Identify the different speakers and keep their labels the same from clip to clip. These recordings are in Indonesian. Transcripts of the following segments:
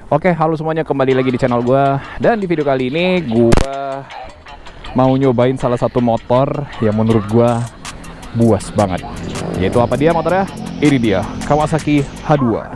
Speaker 1: Oke, halo semuanya, kembali lagi di channel gua. Dan di video kali ini gua mau nyobain salah satu motor yang menurut gua buas banget. Yaitu apa dia motornya? Ini dia, Kawasaki H2.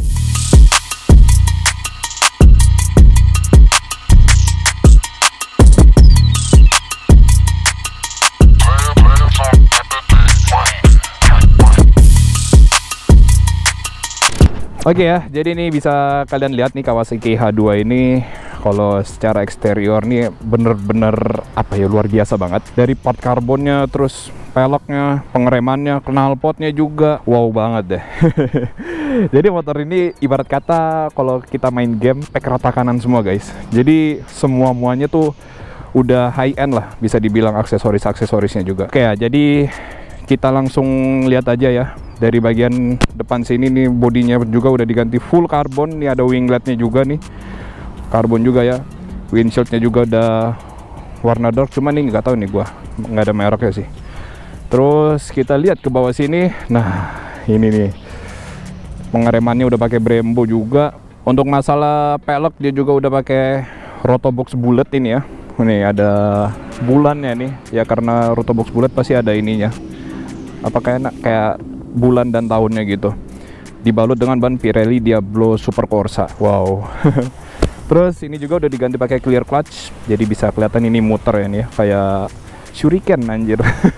Speaker 1: Oke ya, jadi ini bisa kalian lihat nih Kawasaki H2 ini kalau secara eksterior nih bener-bener apa ya, luar biasa banget. Dari part karbonnya, terus peleknya, pengeremannya, knalpotnya juga wow banget deh. Jadi motor ini ibarat kata kalau kita main game pack rata kanan semua guys. Jadi semua-muanya tuh udah high end lah, bisa dibilang aksesorisnya juga. Oke ya, jadi kita langsung lihat aja ya. Dari bagian depan sini nih, bodinya juga udah diganti full karbon. Nih ada wingletnya juga nih, karbon juga ya. Windshieldnya juga udah warna dark, cuman nih nggak tahu nih gua, nggak ada mereknya sih. Terus kita lihat ke bawah sini. Nah ini nih, pengeremannya udah pakai Brembo juga. Untuk masalah pelek dia juga udah pakai Rotobox bullet ini ya. Ini ada bulannya nih ya, karena Rotobox bullet pasti ada ininya, apa kayak bulan dan tahunnya gitu. Dibalut dengan ban Pirelli Diablo Super Corsa. Wow. Terus ini juga udah diganti pakai clear clutch, jadi bisa kelihatan ini muter ya nih, kayak shuriken anjir.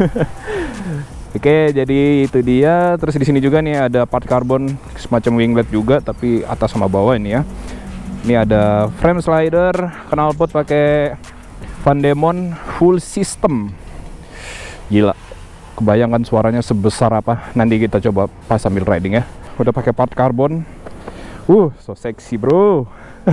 Speaker 1: Oke, jadi itu dia. Terus di sini juga nih ada part karbon semacam winglet juga, tapi atas sama bawah ini ya. Ini ada frame slider, knalpot pakai Van Demon full system. Gila. Kebayangkan suaranya sebesar apa, nanti kita coba pas sambil riding ya. Udah pakai part karbon. So seksi bro.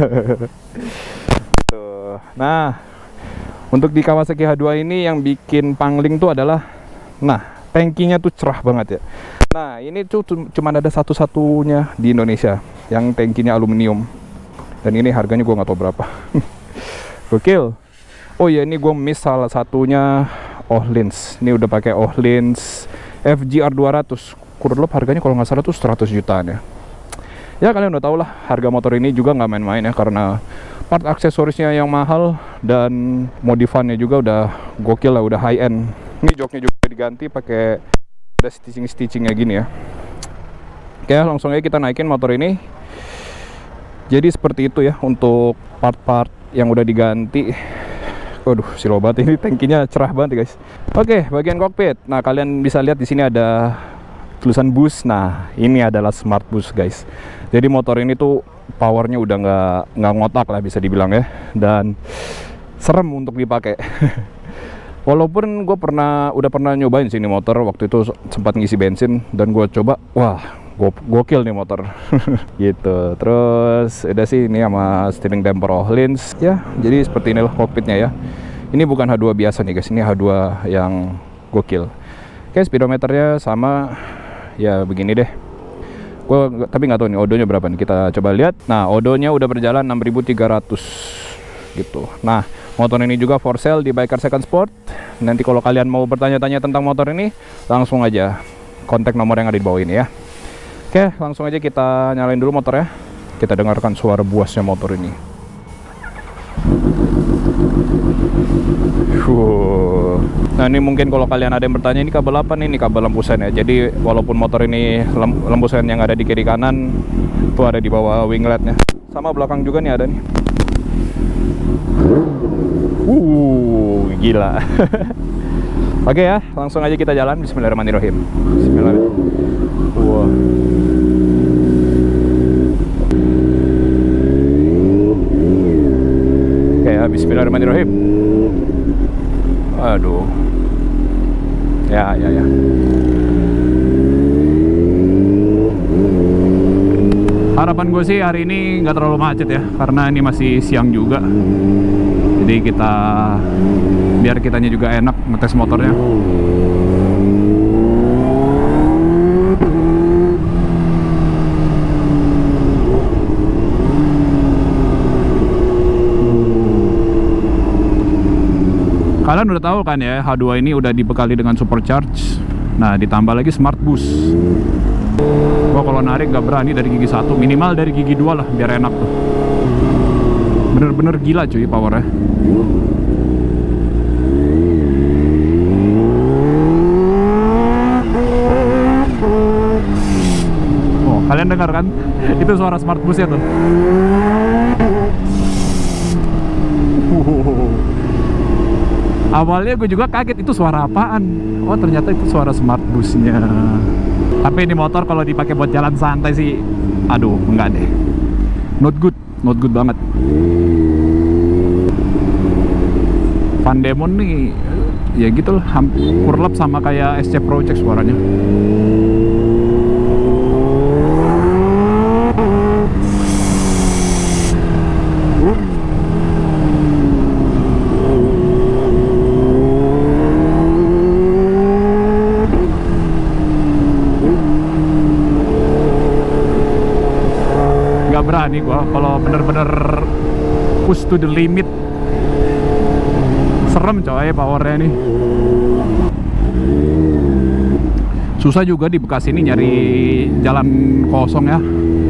Speaker 1: Tuh. Nah, untuk di Kawasaki H2 ini yang bikin pangling tuh adalah, nah, tankinya tuh cerah banget ya. Nah, ini tuh cuma ada satu-satunya di Indonesia yang tankinya aluminium. Dan ini harganya gua nggak tahu berapa. Gokil. Oh ya, ini gua miss salah satunya. Öhlins, ini udah pakai Öhlins FGR 200. Kurang harganya kalau nggak salah tuh 100 jutaan ya. Ya kalian udah tau lah, harga motor ini juga nggak main-main ya, karena part aksesorisnya yang mahal dan modifannya juga udah gokil lah, udah high end. Ini joknya juga diganti pakai ada stitchingnya gini ya. Oke, langsung aja kita naikin motor ini. Jadi seperti itu ya untuk part-part yang udah diganti. Waduh, silobat ini tankinya cerah banget guys. Oke, bagian kokpit. Nah, kalian bisa lihat di sini ada tulisan boost. Nah, ini adalah smart boost guys. Jadi motor ini tuh powernya udah nggak ngotak lah bisa dibilang ya. Dan serem untuk dipakai. Walaupun gue udah pernah nyobain sini motor, waktu itu sempat ngisi bensin dan gue coba, wah gokil nih motor. Gitu. Terus udah sih ini sama steering damper Öhlins ya. Jadi seperti inilah kokpitnya ya. Ini bukan H2 biasa nih guys, ini H2 yang gokil. Oke, speedometernya sama ya begini deh. Gue tapi nggak tahu nih odonya berapa nih, kita coba lihat. Nah, odonya udah berjalan 6.300 gitu. Nah, motor ini juga for sale di Biker Second Sport. Nanti kalau kalian mau bertanya-tanya tentang motor ini, langsung aja kontak nomor yang ada di bawah ini ya. Oke, langsung aja kita nyalain dulu motor ya. Kita dengarkan suara buasnya motor ini. Nah, ini mungkin kalau kalian ada yang bertanya, ini kabel apa nih? Ini kabel lampu sen ya. Jadi walaupun motor ini lampu sen yang ada di kiri kanan itu ada di bawah wingletnya. Sama belakang juga nih ada nih. Gila. Oke ya, langsung aja kita jalan. Bismillahirrahmanirrahim. Bismillahirrahmanirrahim. Wow. Oke ya, bismillahirrahmanirrahim. Aduh. Ya. Harapan gue sih hari ini nggak terlalu macet ya, karena ini masih siang juga. Jadi biar kitanya juga enak ngetes motornya. Kalian udah tahu kan ya, H2 ini udah dibekali dengan supercharge. Nah, ditambah lagi smart boost. Gua kalau narik nggak berani dari gigi 1, minimal dari gigi 2 lah biar enak tuh. Bener-bener gila cuy powernya. Oh, kalian dengar kan? Itu suara smart bus ya tuh. Awalnya gue juga kaget itu suara apaan. Oh ternyata itu suara smart busnya. Tapi ini motor kalau dipakai buat jalan santai sih, aduh enggak deh. Not good banget. Van Demon nih, ya gitu lah, kurlap sama kayak SC Project suaranya. Gak berani gua kalau bener-bener push to the limit. Serem coy powernya nih. Susah juga di Bekasi ini nyari jalan kosong ya.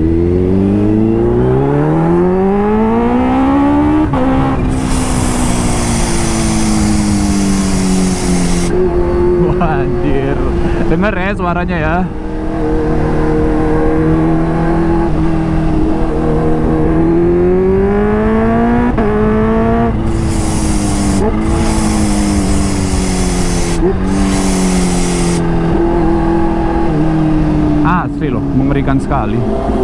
Speaker 1: Wah anjir, denger ya suaranya ya. Asli loh, mengerikan sekali.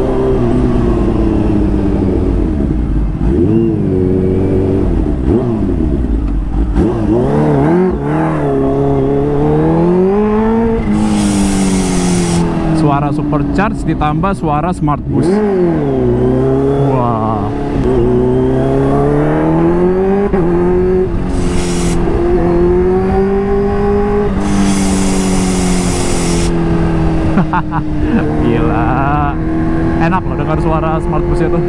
Speaker 1: Suara supercharge ditambah suara smart bus. Wah. Gila, enak loh dengar suara smart bus itu.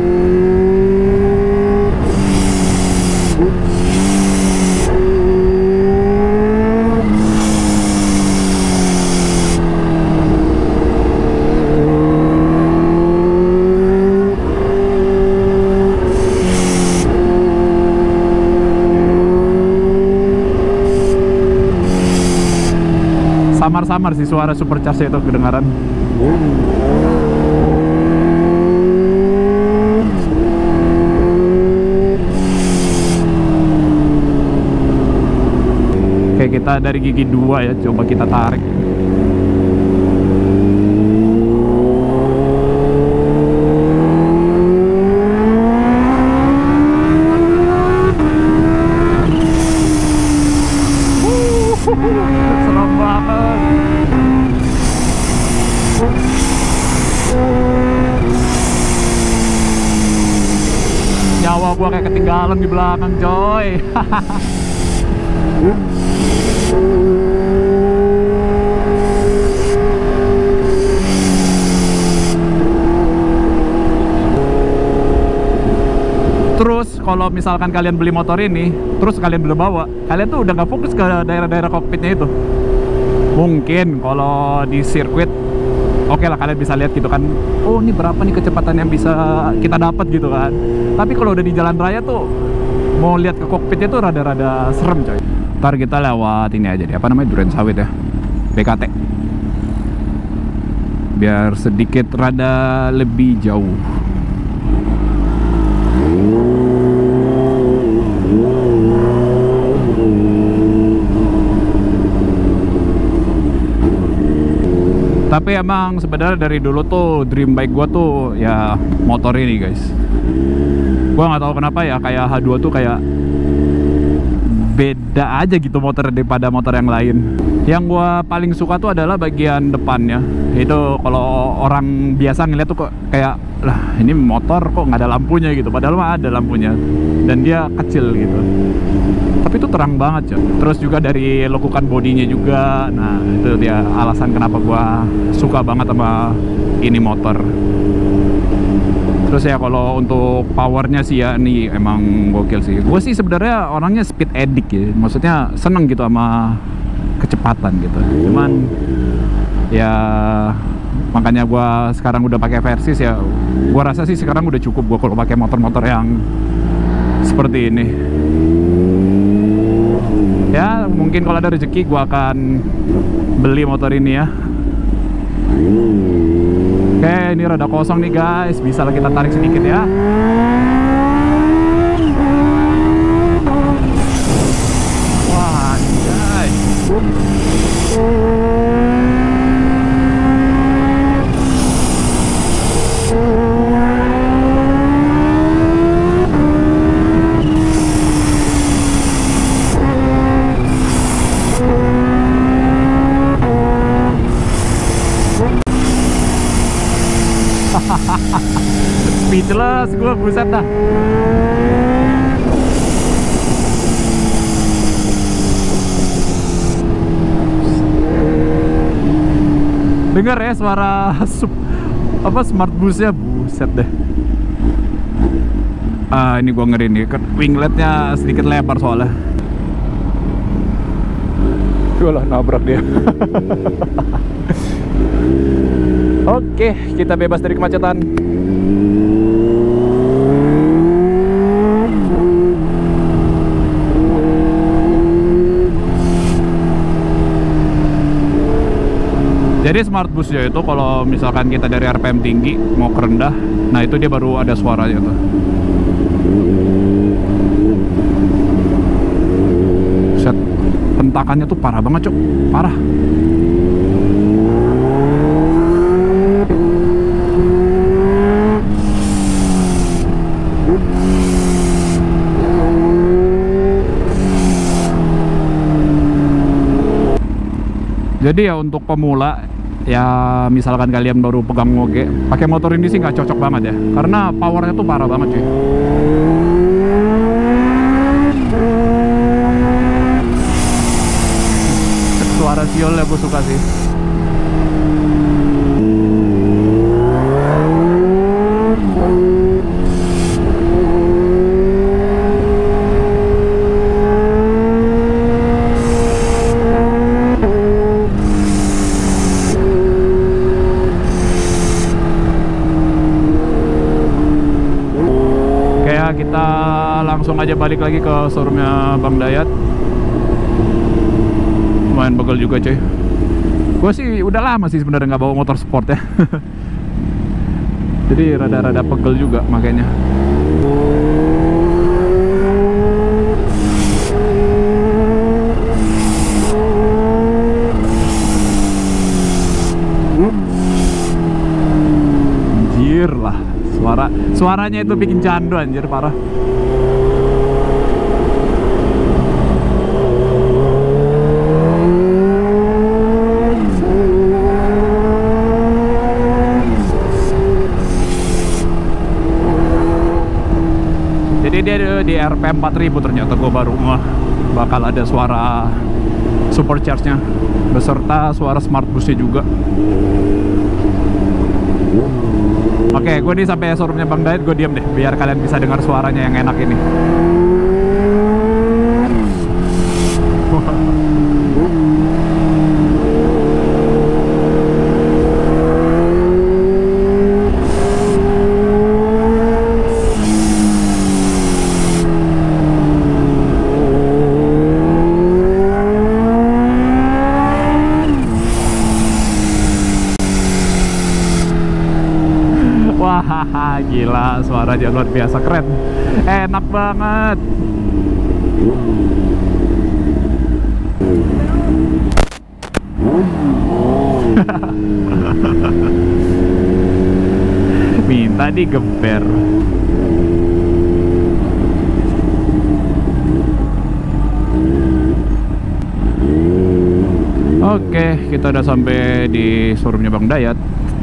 Speaker 1: Samar-samar sih suara supercharge itu kedengaran. Oke, kita dari gigi 2 ya, coba kita tarik. Serem banget. Nyawa gua kayak ketinggalan di belakang coy. Terus kalau misalkan kalian beli motor ini, terus kalian belum bawa, kalian tuh udah nggak fokus ke daerah-daerah kokpitnya itu. Mungkin kalau di sirkuit, oke lah kalian bisa lihat gitu kan, oh ini berapa nih kecepatan yang bisa kita dapat gitu kan. Tapi kalau udah di jalan raya tuh, mau lihat ke kokpitnya tuh rada-rada serem coy. Ntar kita lewat ini aja deh, apa namanya, Duren Sawit ya, BKT, biar sedikit rada lebih jauh. Tapi emang sebenarnya dari dulu tuh dream bike gua tuh ya motor ini guys. Gua nggak tahu kenapa ya, kayak H2 tuh kayak beda aja gitu motor daripada motor yang lain. Yang gua paling suka tuh adalah bagian depannya. Itu kalau orang biasa ngeliat tuh kok kayak, lah ini motor kok nggak ada lampunya gitu, padahal mah ada lampunya dan dia kecil gitu. Tapi itu terang banget ya. Terus juga dari lekukan bodinya juga. Nah itu dia alasan kenapa gua suka banget sama ini motor. Terus ya kalau untuk powernya sih ya, nih emang gokil sih. Gue sih sebenarnya orangnya speed addict ya, maksudnya seneng gitu sama kecepatan gitu. Cuman ya makanya gua sekarang udah pakai Versys ya. Gua rasa sih sekarang udah cukup gua kalau pakai motor-motor yang seperti ini. Ya mungkin kalau ada rezeki gua akan beli motor ini ya. Oke, ini rada kosong nih guys, bisa lah kita tarik sedikit ya. Wah, anjay. Speechless gue, buset dah. Dengar ya suara smart boost-nya, buset deh. Ini gua ngeri nih, wingletnya sedikit lebar soalnya. Walah, nabrak dia. Oke, kita bebas dari kemacetan. Jadi smart boost ya itu kalau misalkan kita dari RPM tinggi mau ke rendah, nah itu dia baru ada suaranya tuh. Set, hentakannya tuh parah banget, Cuk. Parah. Jadi ya untuk pemula, ya misalkan kalian baru pegang moge, pakai motor ini sih nggak cocok banget ya, karena powernya tuh parah banget cuy. Suara siolnya gue suka sih. Kita langsung aja balik lagi ke showroomnya Bang Dayat. Lumayan pegel juga cuy. Gue sih udah lama sih sebenarnya nggak bawa motor sport ya. Jadi rada-rada pegel juga makanya. Anjir lah. Suaranya itu bikin candu anjir, parah. Jadi dia di RPM 4000 ternyata, gue baru bakal ada suara supercharge-nya beserta suara smart boost-nya juga. Oke, gue nih sampai showroomnya Bang Dayat, gue diam deh biar kalian bisa dengar suaranya yang enak ini. Wah, gila, suaranya luar biasa keren. Enak banget. Minta digeber. Oke, kita udah sampai di showroomnya Bang Dayat.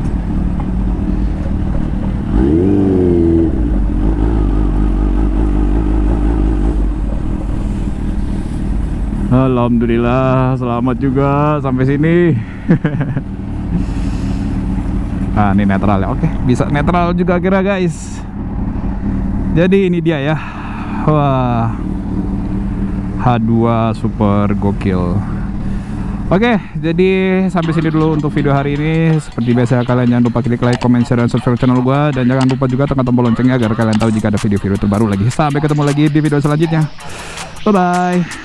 Speaker 1: Alhamdulillah, selamat juga sampai sini. Nah, ini netral ya. Oke, bisa netral juga kira guys. Jadi ini dia ya. Wah, H2 super gokil. Oke, jadi sampai sini dulu untuk video hari ini. Seperti biasa, kalian jangan lupa klik like, comment, share, dan subscribe channel gua. Dan jangan lupa juga tekan tombol loncengnya agar kalian tahu jika ada video-video terbaru lagi. Sampai ketemu lagi di video selanjutnya. Bye-bye.